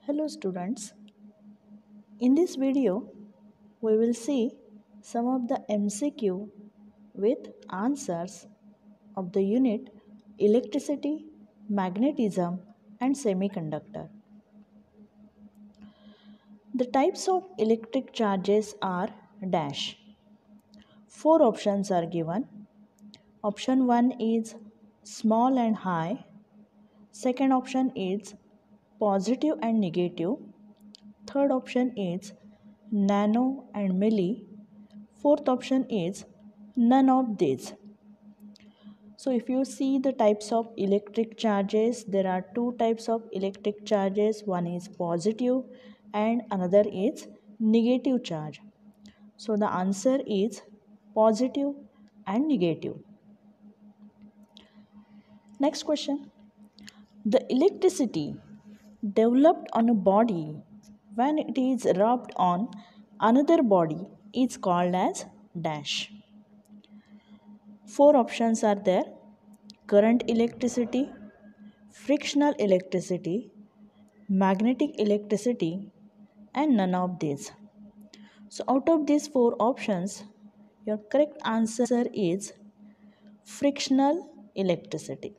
Hello students, in this video we will see some of the MCQ with answers of the unit electricity, magnetism and semiconductor. The types of electric charges are dash. 4 options are given. Option 1 is small and high. Second option is positive and negative. Third option is nano and milli. Fourth option is none of these. So if you see the types of electric charges, there are two types of electric charges. One is positive and another is negative charge. So the answer is positive and negative. Next question. The electricity developed on a body when it is rubbed on another body is called as dash. 4 options are there: current electricity, frictional electricity, magnetic electricity, and none of these. So, out of these 4 options, your correct answer is frictional electricity.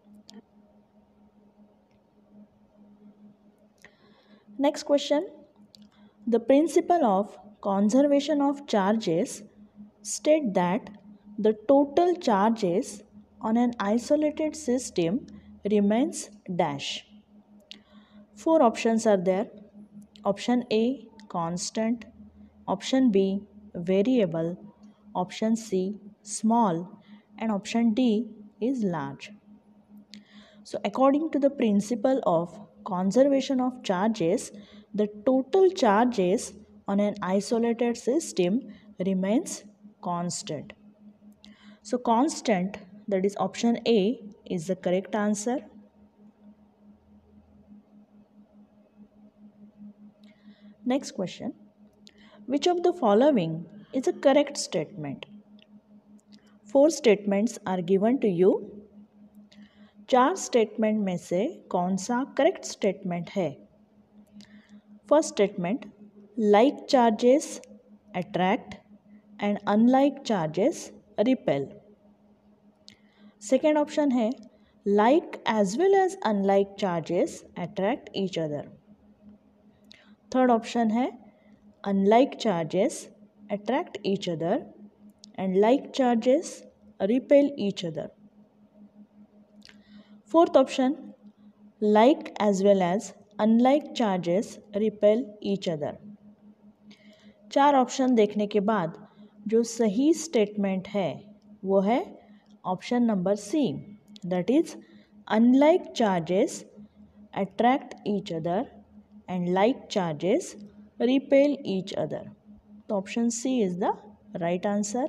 Next question. The principle of conservation of charges state that the total charges on an isolated system remains dash. 4 options are there. Option A constant, option B variable, option C small, and option D is large. So according to the principle of conservation of charges, the total charges on an isolated system remains constant. So constant, that is option A, is the correct answer. Next question. Which of the following is a correct statement? 4 statements are given to you. 4 statement में से कौन सा correct statement है? First statement, like charges attract and unlike charges repel. Second option है, like as well as unlike charges attract each other. Third option है, unlike charges attract each other and like charges repel each other. Fourth option, like as well as unlike charges repel each other. 4 option देखने के बाद जो सही statement है वो है option number C, that is unlike charges attract each other and like charges repel each other. तो option C is the right answer.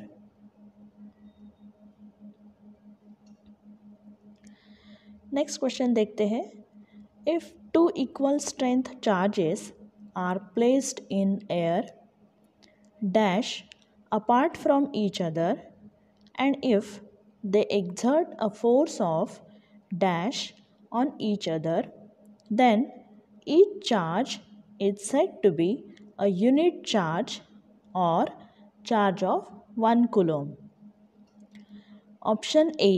Next question देखते हैं. If 2 equal strength charges are placed in air dash apart from each other and if they exert a force of dash on each other, then each charge is said to be a unit charge or charge of 1 coulomb. Option A,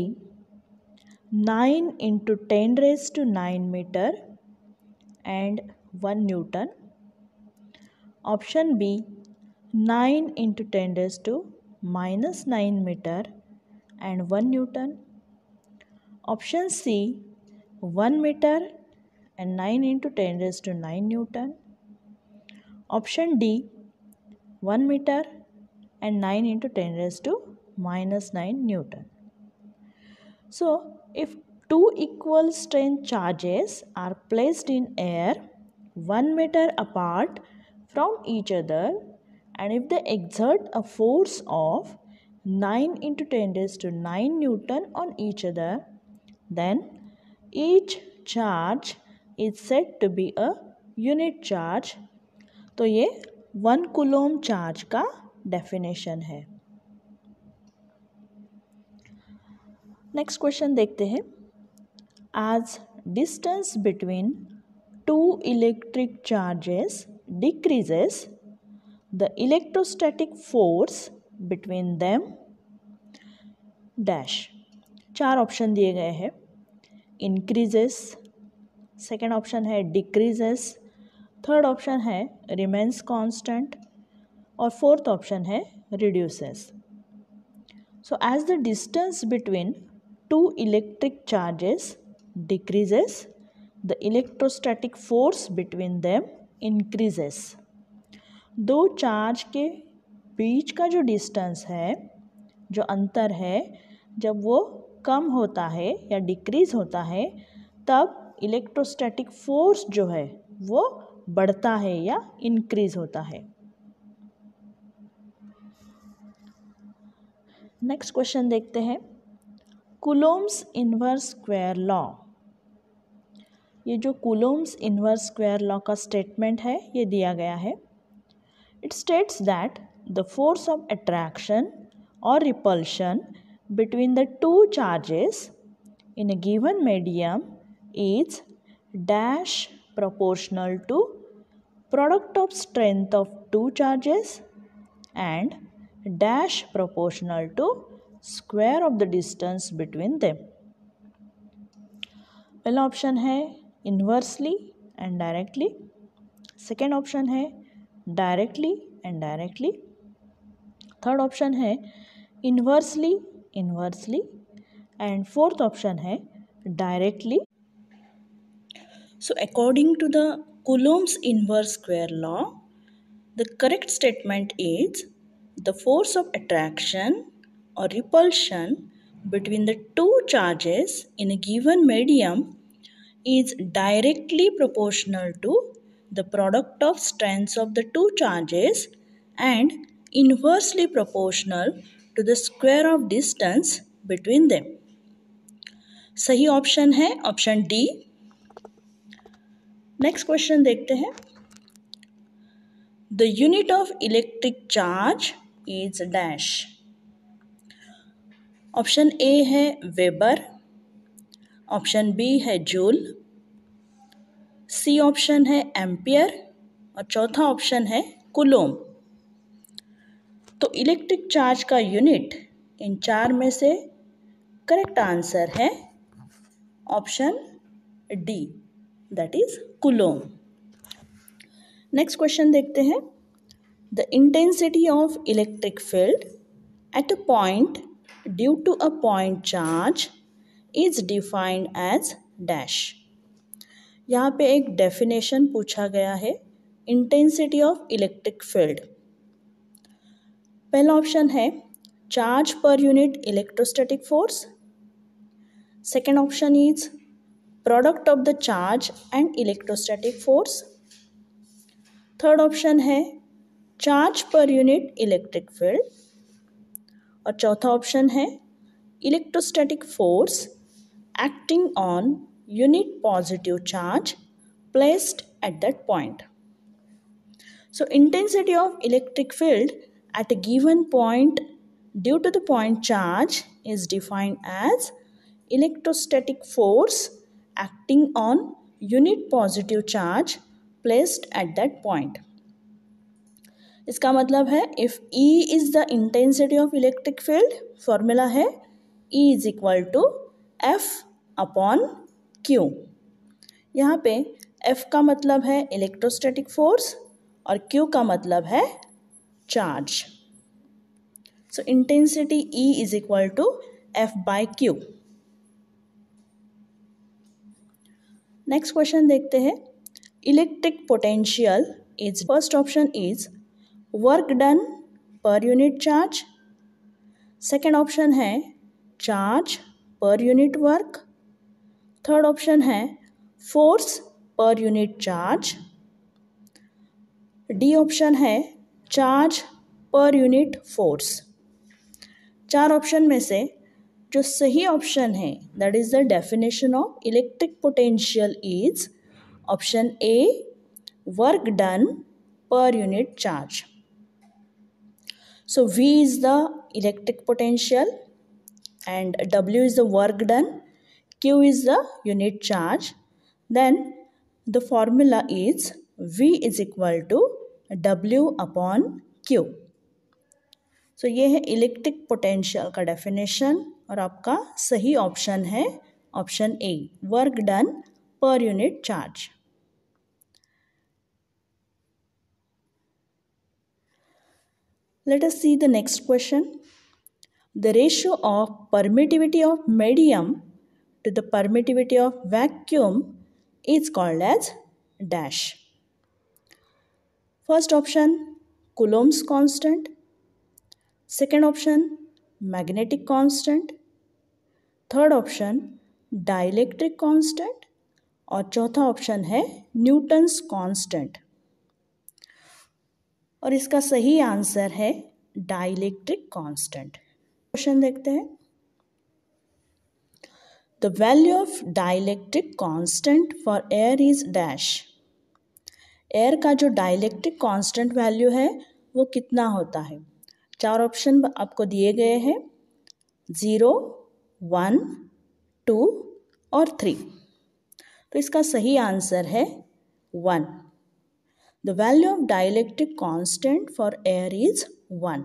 9 into 10 raised to 9 meter and 1 Newton. Option B, 9 into 10 raised to minus 9 meter and 1 Newton. Option C, 1 meter and 9 into 10 raised to 9 Newton. Option D, 1 meter and 9 into 10 raised to minus 9 Newton. So, if 2 equal strength charges are placed in air 1 meter apart from each other and if they exert a force of 9 into 10 raised to 9 Newton on each other, then each charge is said to be a unit charge. तो ये 1 coulomb charge का definition है. Next question देखते हैं. As distance between two electric charges decreases the electrostatic force between them dash. चार option दिए गए हैं। इंक्रीजेस, सेकेंड ऑप्शन है डिक्रीजेस, थर्ड ऑप्शन है रिमेन्स कांस्टेंट और फोर्थ ऑप्शन है reduces. So as the distance between two electric charges decreases the electrostatic force between them increases. दो charge के बीच का जो डिस्टेंस है, जो अंतर है, जब वो कम होता है या डिक्रीज होता है तब इलेक्ट्रोस्टैटिक फोर्स जो है वो बढ़ता है या इंक्रीज होता है। नेक्स्ट क्वेश्चन देखते हैं। Coulomb's inverse square law. ये जो कूलोम्स इनवर्स स्क्वायर लॉ का स्टेटमेंट है ये दिया गया है। It states that the force of attraction or repulsion between the two charges in a given medium is dash proportional to product of strength of two charges and dash proportional to square of the distance between them। पहला option है inversely and directly, second option है directly and directly, third option है inversely inversely and fourth option है directly. So according to the Coulomb's inverse square law, the correct statement is the force of attraction और repulsion between the two charges in a given medium is directly proportional to the product of strengths of the two charges and inversely proportional to the square of distance between them। सही option है option D. नेक्स्ट question देखते हैं। The unit of electric charge is dash. Option A है weber, option B है joule, C option है ampere और चौथा ऑप्शन है कूलोम। तो इलेक्ट्रिक चार्ज का यूनिट इन चार में से करेक्ट आंसर है option D, that is coulomb. Next question देखते हैं। The intensity of electric field at a point due to a point charge is defined as dash. यहाँ पे एक डेफिनेशन पूछा गया है इंटेंसिटी ऑफ इलेक्ट्रिक फील्ड। पहला ऑप्शन है charge per unit electrostatic force, second option is product of the charge and electrostatic force, third option है charge per unit electric field और चौथा ऑप्शन है electrostatic force acting on unit positive charge placed at that point। So intensity of electric field at a given point due to the point charge is defined as electrostatic force acting on unit positive charge placed at that point। इसका मतलब है if E is the intensity of electric field, formula है E is equal to F upon Q। यहाँ पे F का मतलब है electrostatic force और Q का मतलब है charge. So intensity E is equal to F by Q। Next question देखते हैं। Electric potential is, first option is work done per unit charge, second option है charge per unit work, third option है force per unit charge, D option है charge per unit force. चार option में से जो सही ऑप्शन है that is the definition of electric potential is option A work done per unit charge. So V is the electric potential and W is the work done, Q is the unit charge, then The formula is V is equal to W upon Q. So ये है electric potential का definition और आपका सही option है option A, work done per unit charge. Let us see the next question. The ratio of permittivity of medium to the permittivity of vacuum is called as dash. First option, Coulomb's constant. Second option, magnetic constant. Third option, dielectric constant. और चौथा option है Newton's constant. और इसका सही answer है dielectric constant. Question देखते हैं. The value of dielectric constant for air is dash. Air का जो डाइलेक्ट्रिक कांस्टेंट वैल्यू है वो कितना होता है. चार ऑप्शन आपको दिए गए हैं, 0, 1, 2 और 3. तो इसका सही आंसर है 1. The value of dielectric constant for air is 1.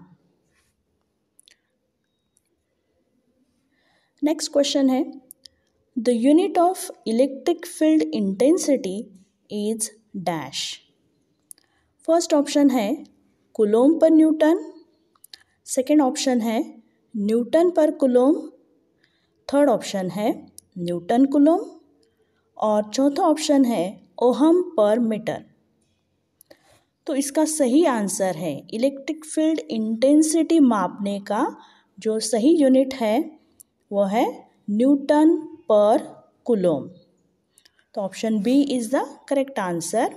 Next question है, the unit of electric field intensity is dash. First option है coulomb per newton. Second option है newton per coulomb. Third option है newton coulomb. और चौथा option है ohm per metre. तो इसका सही आंसर है इलेक्ट्रिक फील्ड इंटेंसिटी मापने का जो सही यूनिट है वो है न्यूटन पर कूलोम. तो option B is the correct answer.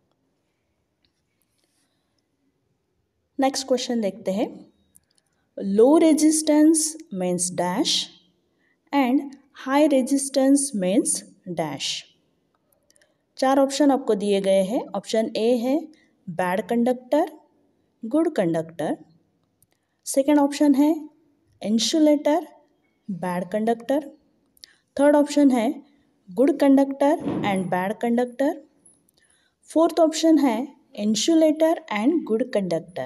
Next question देखते हैं. Low resistance means dash and high resistance means dash. चार ऑप्शन आपको दिए गए हैं. ऑप्शन ए है bad conductor, good conductor. Second option है insulator, bad conductor. Third option है good conductor and bad conductor. Fourth option है insulator and good conductor.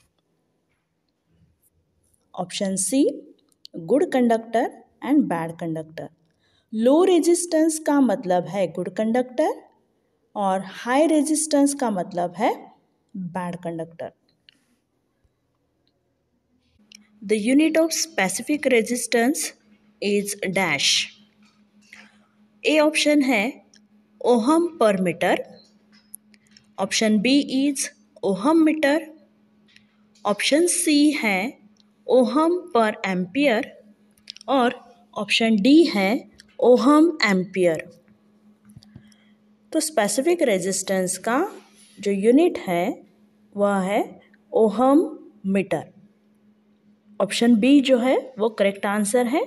Option C good conductor and bad conductor. Low resistance का मतलब है good conductor और high resistance का मतलब है bad conductor. The unit of specific resistance is dash. A option है ohm per metre. Option B is ohm metre. Option C है ohm per ampere और ऑप्शन डी है ओहम एम्पियर. तो specific resistance का जो यूनिट है वह है ओहम मीटर. ऑप्शन बी जो है वो करेक्ट आंसर है.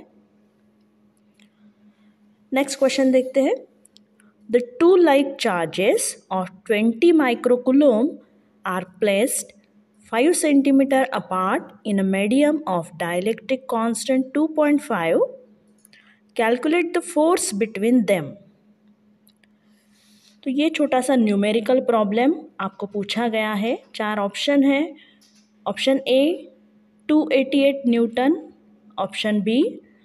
नेक्स्ट क्वेश्चन देखते हैं. The two like charges of 20 microcoulomb are placed 5 centimetre apart in a medium of dielectric constant 2.5. Calculate the force between them. तो ये छोटा सा न्यूमेरिकल प्रॉब्लम आपको पूछा गया है. चार ऑप्शन है. Option A 288 newton. Option B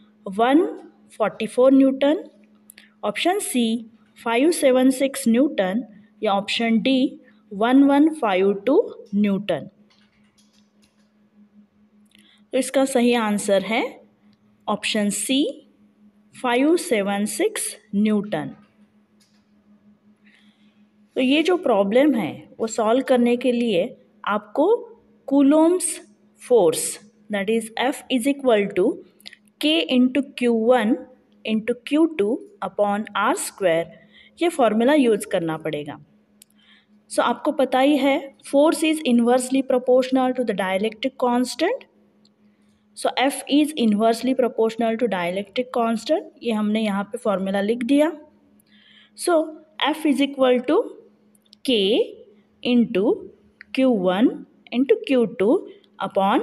144 newton. Option C 576 newton या ऑप्शन डी 1152 न्यूटन. तो इसका सही आंसर है ऑप्शन सी 576 न्यूटन. तो ये जो प्रॉब्लम है वो सॉल्व करने के लिए आपको Coulomb's force that is F is equal to K into Q1 into Q2 upon R² ये फॉर्मूला यूज करना पड़ेगा. सो आपको पता ही है force is inversely proportional to the dielectric constant. So F is inversely proportional to dielectric constant. ये हमने यहाँ पे फॉर्मूला लिख दिया. So F is equal to K into Q1 into Q2 upon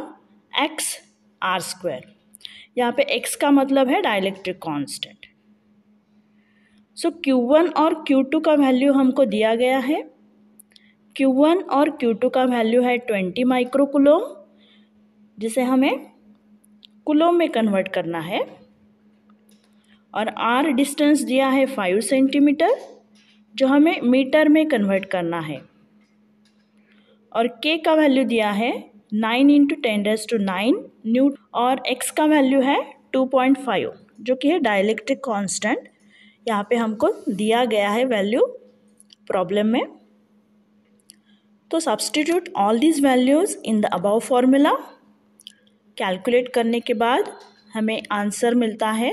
XR². यहाँ पे X का मतलब है डाइलेक्ट्रिक कांस्टेंट. सो Q1 और Q2 का वैल्यू हमको दिया गया है। Q1 और Q2 का वैल्यू है 20 माइक्रोकूलोम, जिसे हमें कूलोम में कन्वर्ट करना है, और R डिस्टेंस दिया है 5 सेंटीमीटर, जो हमें मीटर में कन्वर्ट करना है, और K का वैल्यू दिया है 9 × 10⁹ न्यूटन, और X का वैल्यू है 2.5, जो कि है डाइलेक्ट्रिक कांस्टेंट। यहाँ पे हमको दिया गया है वैल्यू प्रॉब्लम में। तो substitute all these values in the above formula. Calculate करने के बाद हमें आंसर मिलता है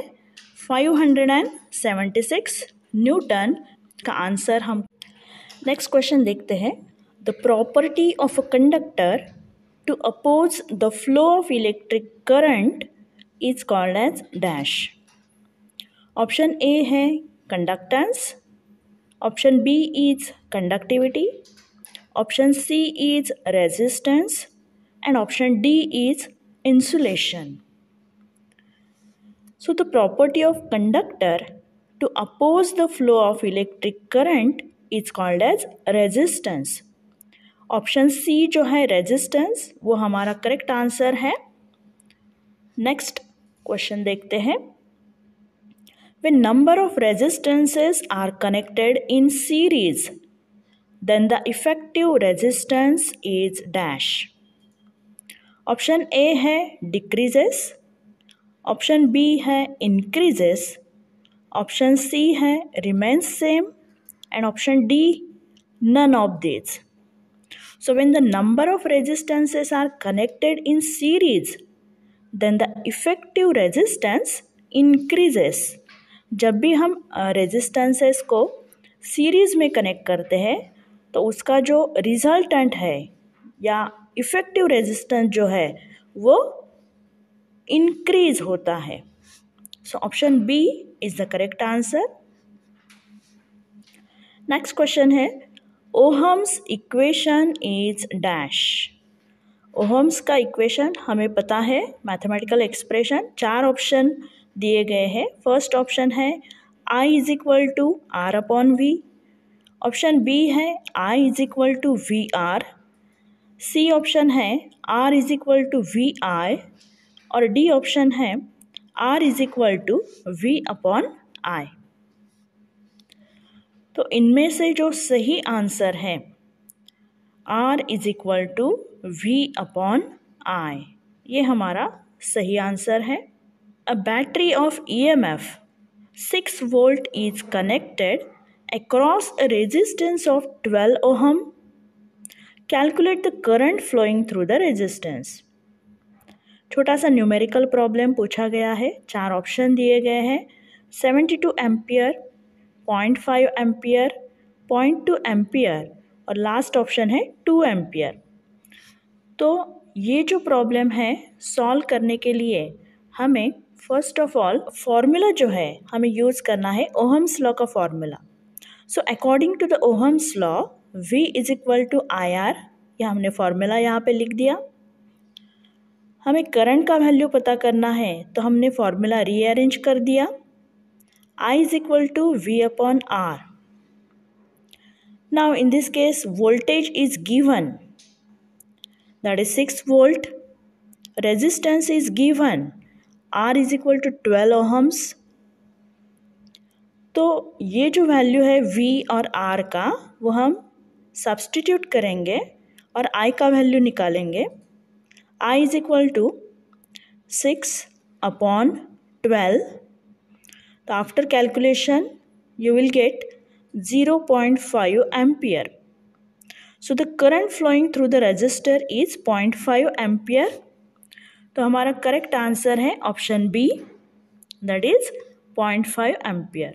576 न्यूटन का आंसर। हम नेक्स्ट क्वेश्चन देखते हैं। The property of a conductor to oppose the flow of electric current is called as dash. Option A है conductance, option B is conductivity, option C is resistance, and option D is insulation. So the property of conductor to oppose the flow of electric current is called as resistance. Option C जो है resistance, वो हमारा correct answer है। Next question देखते हैं। When number of resistances are connected in series, then the effective resistance is dash. Option A है decreases, option B है increases, option C है remains same, and option D none of this. So when the number of resistances are connected in series, then the effective resistance increases. जब भी हम resistances को series में connect करते हैं तो उसका जो रिजल्टेंट है या इफेक्टिव रेजिस्टेंस जो है वो इंक्रीज होता है। So option B is the correct answer. Next question है Ohm's equation is dash. Ohm's का इक्वेशन हमें पता है, मैथमेटिकल एक्सप्रेशन। 4 ऑप्शन दिए गए हैं। फर्स्ट ऑप्शन है I is equal to R upon V, option B है I is equal to VR, C option है R is equal to VI, और डी ऑप्शन है R is equal to V upon I। तो इनमें से जो सही आंसर है R is equal to V upon I, ये हमारा सही आंसर है। A battery of EMF 6 volt is connected across a resistance of 12 ohm. Calculate the current flowing through the resistance. छोटा सा न्यूमेरिकल प्रॉब्लम पूछा गया है। 4 ऑप्शन दिए गए हैं, 72 एम्पियर, 0.5 एम्पियर, 0.2 एम्पियर, और लास्ट ऑप्शन है 2 एम्पियर। तो ये जो प्रॉब्लम है सॉल्व करने के लिए हमें फर्स्ट ऑफ ऑल फॉर्मूला जो है हमें यूज़ करना है ओहम्स लॉ का formula. So according to the Ohm's law V is equal to IR, यह हमने फॉर्मूला यहाँ पे लिख दिया। हमें करंट का वैल्यू पता करना है तो हमने फॉर्मूला रीअरेंज कर दिया। I is equal to V upon R। Now in this case voltage is given, that is 6 volt, resistance is given R is equal to 12 ohms। तो ये जो वैल्यू है V और R का वो हम सब्स्टिट्यूट करेंगे और I का वैल्यू निकालेंगे। I is equal to 6 upon 12। तो after calculation you will get 0.5 ampere. So the current flowing through the resistor is 0.5 ampere. तो हमारा करेक्ट आंसर है option B, that is 0.5 ampere.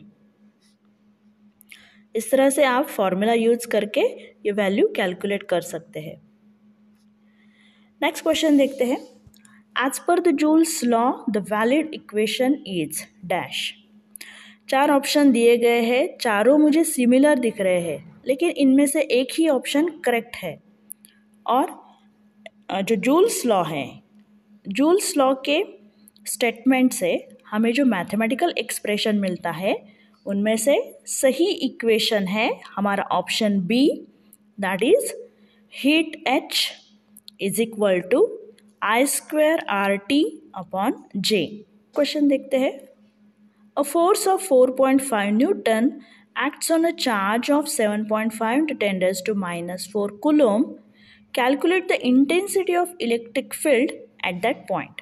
इस तरह से आप फॉर्मूला यूज करके ये वैल्यू कैलकुलेट कर सकते हैं। नेक्स्ट क्वेश्चन देखते हैं। As per the Joule's law the valid equation is dash. 4 option दिए गए हैं, चारों मुझे सिमिलर दिख रहे हैं, लेकिन इनमें से एक ही ऑप्शन करेक्ट है। और जो जूल्स लॉ है, जूल्स लॉ के स्टेटमेंट से हमें जो मैथमेटिकल एक्सप्रेशन मिलता है उनमें से सही इक्वेशन है हमारा option B, that is heat H is equal to I² RT upon J। Question देखते हैं। A force of 4.5 Newton acts on a charge of 7.5 into 10 raised to minus 4 Coulomb. Calculate the intensity of electric field at that point.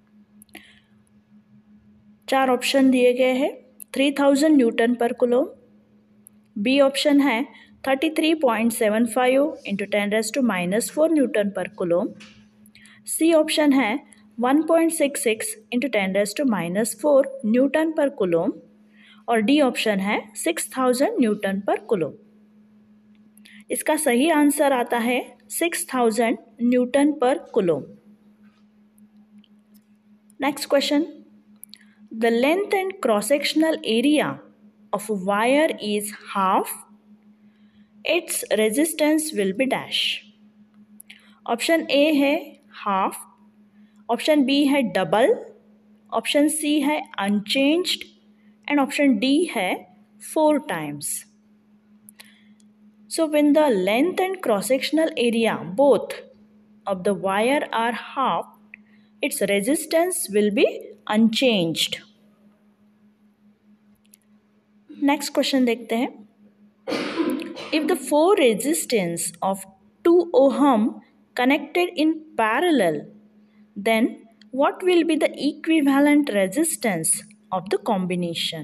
4 option दिए गए हैं। 3000 Newton per coulomb, B option है 33.75 into 10 raise to minus 4 newton per coulomb, C option है 1.66 into 10 raise to minus 4 newton per coulomb, और D option है 6000 newton per coulomb. इसका सही answer आता है 6000 newton per coulomb. Next question, the length and cross-sectional area of a wire is half, its resistance will be dash। Option A है half, option B है double, option C है unchanged and option D है 4 times। So when the length and cross-sectional area both of the wire are half, its resistance will be unchanged। Next question देखते हैं। If the 4 resistance of 2 ohm connected in parallel, then what will be the equivalent resistance of the combination?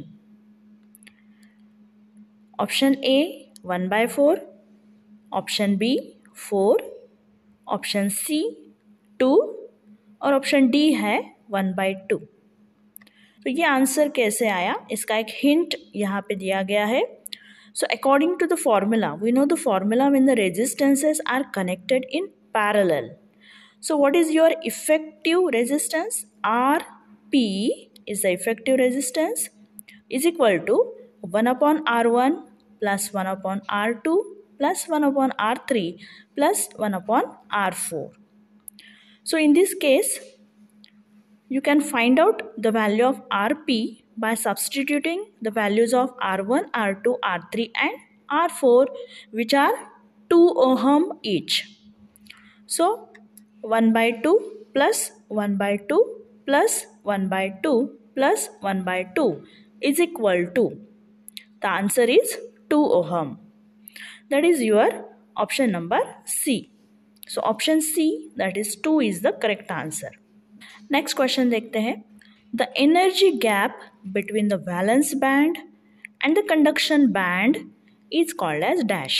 Option A 1/4, option B 4, option C 2 और option D है 1/2। तो ये answer कैसे आया, इसका एक हिंट यहाँ पे दिया गया है। So according to the formula, we know the formula when the resistances are connected in parallel. So what is your effective resistance? R P is the effective resistance is equal to 1/R1 plus 1/R2 plus 1/R3 plus 1/R4। So in this case, you can find out the value of Rp by substituting the values of R1, R2, R3 and R4, which are 2 ohm each. So 1/2 plus 1/2 plus 1/2 plus 1/2 is equal to, the answer is 2 ohm. That is your option number C. So option C, that is 2, is the correct answer. Next question देखते हैं। The energy gap between the valence band and the conduction band is called as dash.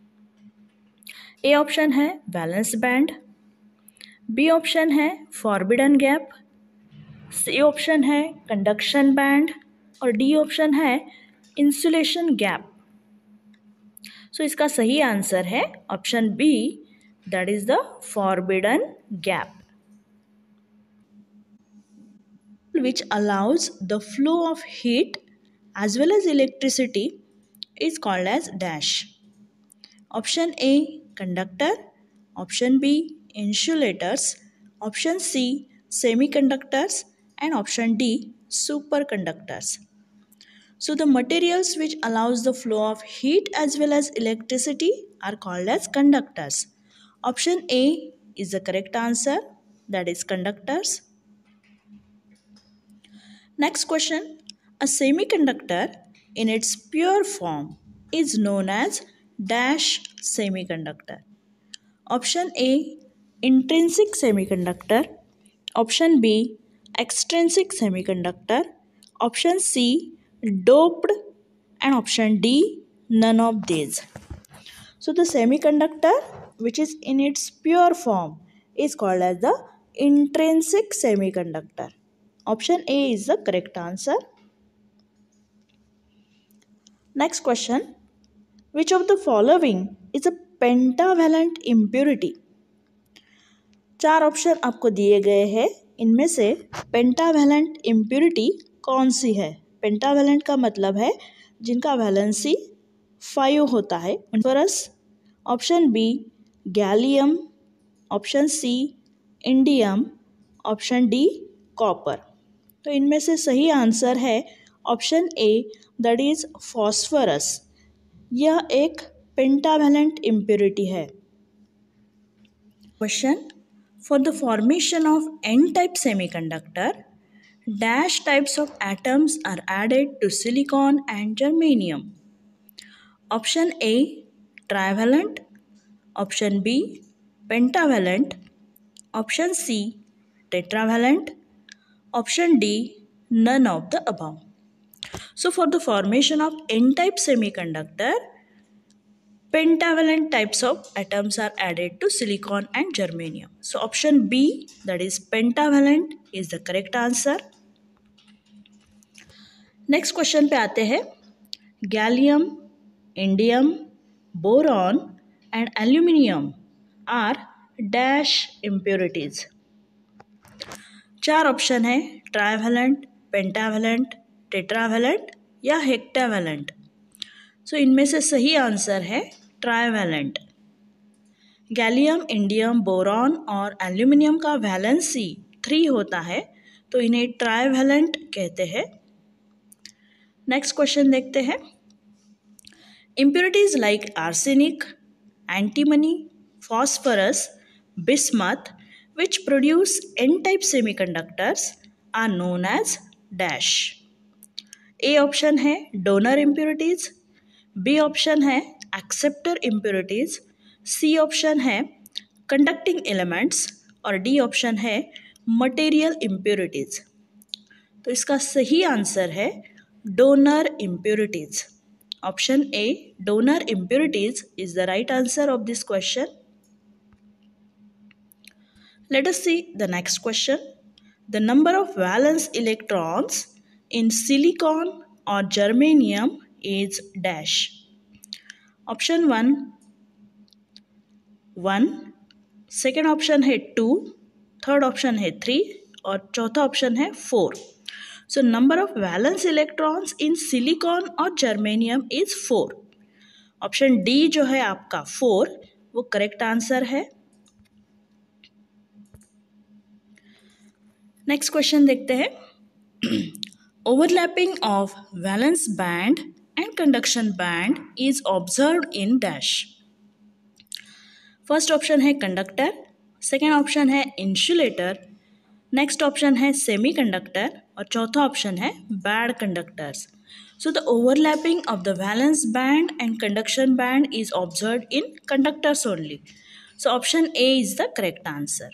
A option है valence band, B option है forbidden gap, C option है conduction band और D option है insulation gap. So इसका सही answer है option B, that is the forbidden gap, which allows the flow of heat as well as electricity is called as dash. Option A conductor, option B insulators, option C semiconductors and option D superconductors. So the materials which allows the flow of heat as well as electricity are called as conductors. Option A is the correct answer, that is conductors. Next question, a semiconductor in its pure form is known as dash semiconductor. Option A intrinsic semiconductor, option B extrinsic semiconductor, option C doped and option D none of these. So the semiconductor which is in its pure form is called as the intrinsic semiconductor. Option A is the correct answer. Next question, which of the following is a pentavalent impurity? 4 option आपको दिए गए हैं, इनमें से pentavalent impurity कौन सी है? Pentavalent का मतलब है जिनका वैलेंसी 5 होता है। Phosphorus, option B gallium, option C indium, option D copper. तो इनमें से सही आंसर है option A that is phosphorus, यह एक पेंटावेलेंट इम्प्योरिटी है। Question, for the formation of N type semiconductor dash types of atoms are added to silicon and germanium. Option A trivalent, option B pentavalent, option C tetravalent, option D none of the above. So for the formation of n-type semiconductor, pentavalent types of atoms are added to silicon and germanium. So option B, that is pentavalent, is the correct answer. Next question पे आते हैं। Gallium, indium, boron and aluminium are dash impurities. 4 option है, trivalent, pentavalent, tetravalent या हेक्टावेलेंट। सो इनमें से सही answer है trivalent. Gallium, indium, boron और एल्यूमिनियम का वैलेंसी 3 होता है, तो इन्हें ट्राइवेलेंट कहते हैं। नेक्स्ट क्वेश्चन देखते हैं। Impurities like arsenic, antimony, phosphorus, bismuth which produce n-type semiconductors are known as dash. A option है डोनर इम्प्योरिटीज, बी ऑप्शन है एक्सेप्टर इम्प्योरिटीज, सी ऑप्शन है कंडक्टिंग एलिमेंट्स और डी ऑप्शन है material impurities. तो इसका सही आंसर है donor impurities. Option A, donor impurities, is the right answer of this question. Let us see the next question. The number of valence electrons in silicon or germanium is dash. Option 1, 1, second option है 2, third option है 3 और चौथा option है 4. So number of valence electrons in silicon और germanium is 4. Option D जो है आपका 4 वो करेक्ट आंसर है। नेक्स्ट क्वेश्चन देखते हैं। Overlapping of valence band and conduction band is observed in dash. First option है कंडक्टर, सेकेंड ऑप्शन है इंसुलेटर, नेक्स्ट ऑप्शन है सेमीकंडक्टर और चौथा ऑप्शन है bad conductors. So the overlapping of the valence band and conduction band is observed in conductors only. So option A is the correct answer.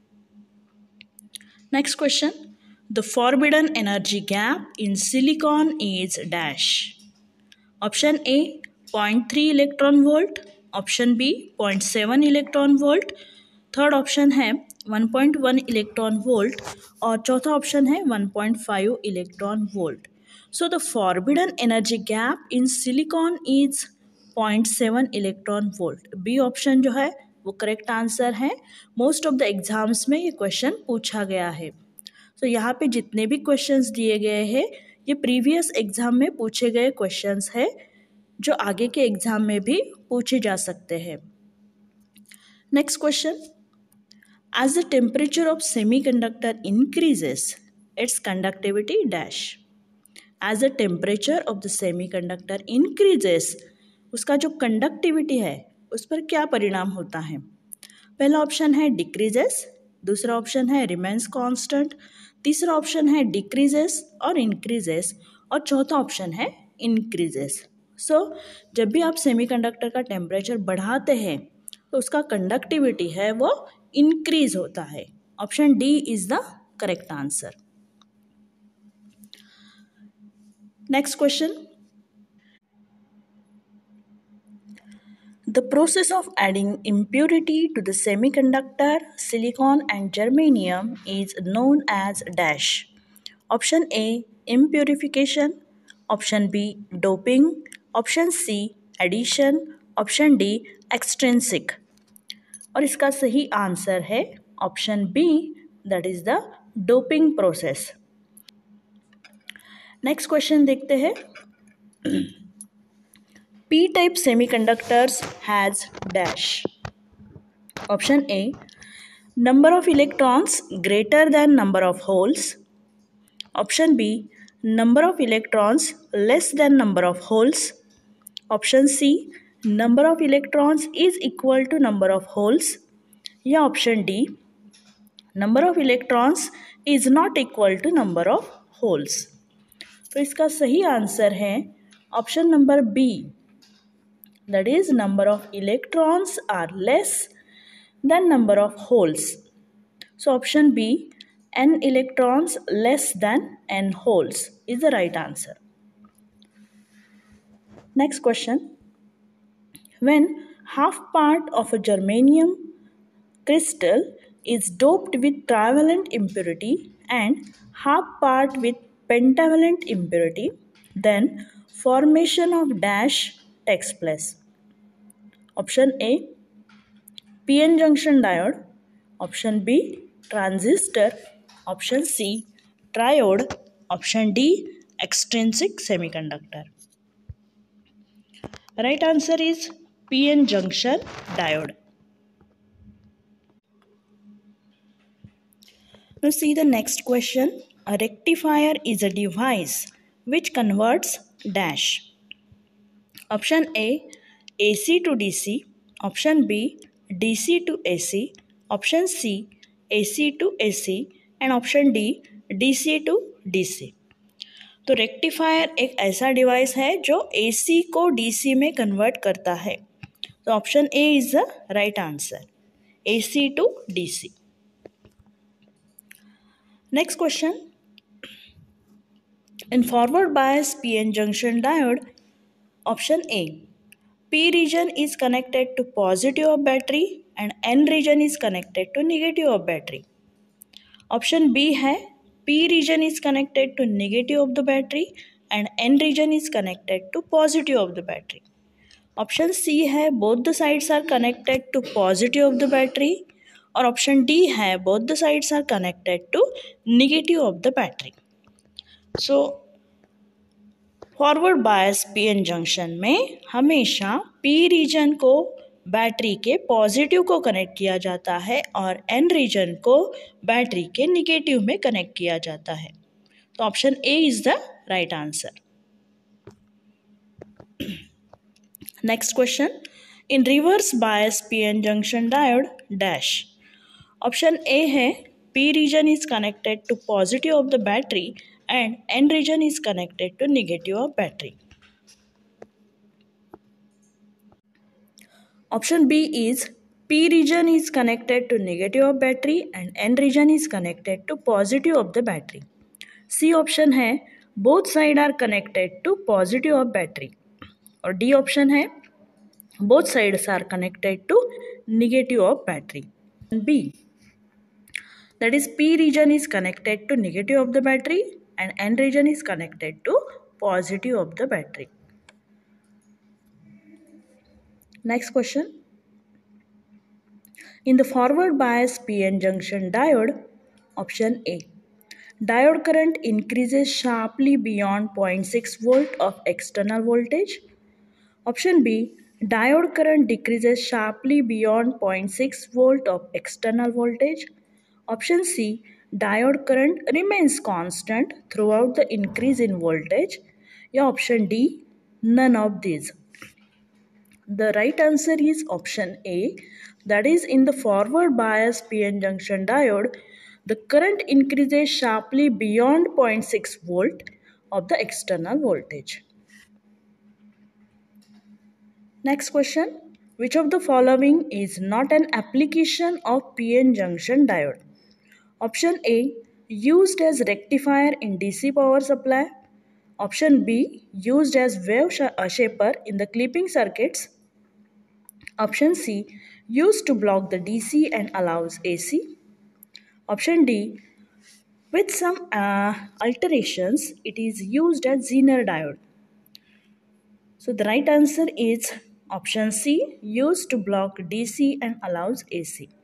Next question, the forbidden energy gap in silicon is dash. Option A 0.3 electron volt, option B 0.7 electron volt, third option है 1.1 electron volt और चौथा option है 1.5 electron volt. So the forbidden energy gap in silicon is 0.7 electron volt. B option जो है वो correct answer है। Most of the exams में ये क्वेश्चन पूछा गया है। सो यहाँ पे जितने भी क्वेश्चंस दिए गए हैं ये प्रीवियस एग्जाम में पूछे गए क्वेश्चंस है जो आगे के एग्जाम में भी पूछे जा सकते हैं। Next question, as the temperature of semiconductor increases, its conductivity dash. As the temperature of the semiconductor increases, उसका जो कंडक्टिविटी है उस पर क्या परिणाम होता है। पहला ऑप्शन है डिक्रीजेस, दूसरा ऑप्शन है रिमेन्स कांस्टेंट, तीसरा ऑप्शन है डिक्रीजेस और इंक्रीजेस और चौथा ऑप्शन है इंक्रीजेस। सो जब भी आप सेमीकंडक्टर का टेम्परेचर बढ़ाते हैं तो उसका कंडक्टिविटी है वो इंक्रीज होता है। Option D is the correct answer. Next question, the process of adding impurity to the semiconductor silicon and germanium is known as dash. Option A impurification, option B doping, option C addition, option D extrinsic. और इसका सही answer है option B, that is the doping process. Next question देखते हैं। P type semiconductors has dash. Option A number of electrons greater than number of holes, option B number of electrons less than number of holes. Option C, number of electrons is equal to number of holes. या option D, number of electrons is not equal to number of holes. तो इसका सही answer है option number B, that is number of electrons are less than number of holes. So option B, n electrons less than n holes is the right answer. Next question. When half part of a germanium crystal is doped with trivalent impurity and half part with pentavalent impurity, then formation of dash takes place. Option A, PN junction diode. Option B, transistor. Option C, triode. Option D, extrinsic semiconductor. Right answer is PN junction diode. Now see the next question. A rectifier is a device which converts dash. Option A, AC to DC. Option B, DC to AC. Option C, AC to AC. And option D, DC to DC. तो rectifier एक ऐसा device है जो AC को DC में convert करता है. तो option A is the right answer, AC to DC. Next question. In forward bias PN junction diode, option A, P region is connected to positive of battery and N region is connected to negative of battery. Option B है P region is connected to negative of the battery and N region is connected to positive of the battery. Option C है both the sides are connected to positive of the battery. और option D है both the sides are connected to negative of the battery. So forward bias PN junction में हमेशा P region को battery के positive को connect किया जाता है और एन रीजन को बैटरी के निगेटिव में कनेक्ट किया जाता है. तो option A is the right answer. Next question. In reverse bias PN junction diode dash. Option A है P region is connected to positive of the battery and N region is connected to negative of battery. Option B is P region is connected to negative of battery and N region is connected to positive of the battery. C option है both side are connected to positive of battery. और D option है both sides are connected to negative of battery. B, that is P region is connected to negative of the battery and N region is connected to positive of the battery. Next question. In the forward bias PN junction diode, option A, diode current increases sharply beyond 0.6 volt of external voltage. Option B, diode current decreases sharply beyond 0.6 volt of external voltage. Option C, diode current remains constant throughout the increase in voltage. या option D, none of these. The right answer is option A, that is in the forward bias PN junction diode, the current increases sharply beyond 0.6 volt of the external voltage. Next question. Which of the following is not an application of PN junction diode? Option A, used as rectifier in DC power supply. Option B, used as wave shaper in the clipping circuits. Option C, used to block the DC and allows AC. Option D, with some alterations, it is used as Zener diode. So the right answer is option C, used to block DC and allows AC.